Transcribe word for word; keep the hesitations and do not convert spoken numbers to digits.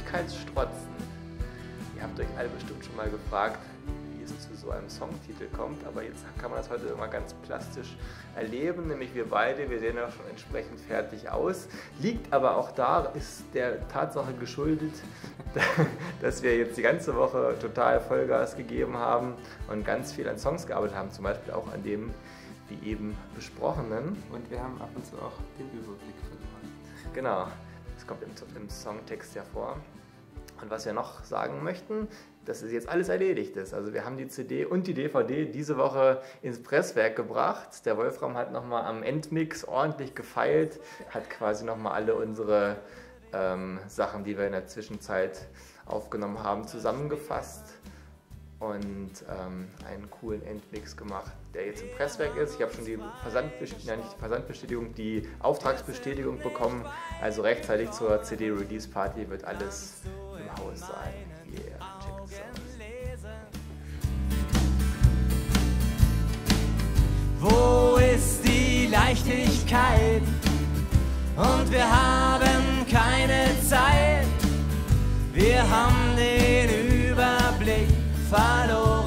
Leichtigkeitsstrotzen. Ihr habt euch alle bestimmt schon mal gefragt, wie es zu so einem Songtitel kommt, aber jetzt kann man das heute immer ganz plastisch erleben, nämlich wir beide, wir sehen ja schon entsprechend fertig aus, liegt aber auch da, ist der Tatsache geschuldet, dass wir jetzt die ganze Woche total Vollgas gegeben haben und ganz viel an Songs gearbeitet haben, zum Beispiel auch an dem, wie eben besprochenen. Und wir haben ab und zu auch den Überblick verloren. Genau, das kommt im, im Songtext ja vor. Und was wir noch sagen möchten, dass es jetzt alles erledigt ist. Also wir haben die C D und die D V D diese Woche ins Presswerk gebracht. Der Wolfram hat nochmal am Endmix ordentlich gefeilt, hat quasi nochmal alle unsere ähm, Sachen, die wir in der Zwischenzeit aufgenommen haben, zusammengefasst und ähm, einen coolen Endmix gemacht, der jetzt im Presswerk ist. Ich habe schon die Versandbestätigung, ja nicht die Versandbestätigung, die Auftragsbestätigung bekommen. Also rechtzeitig zur C D-Release-Party wird alles im Haus sein. Yeah, checkt es aus. Wo ist die Leichtigkeit? Und wir haben keine Zeit. Wir haben den Überblick verloren.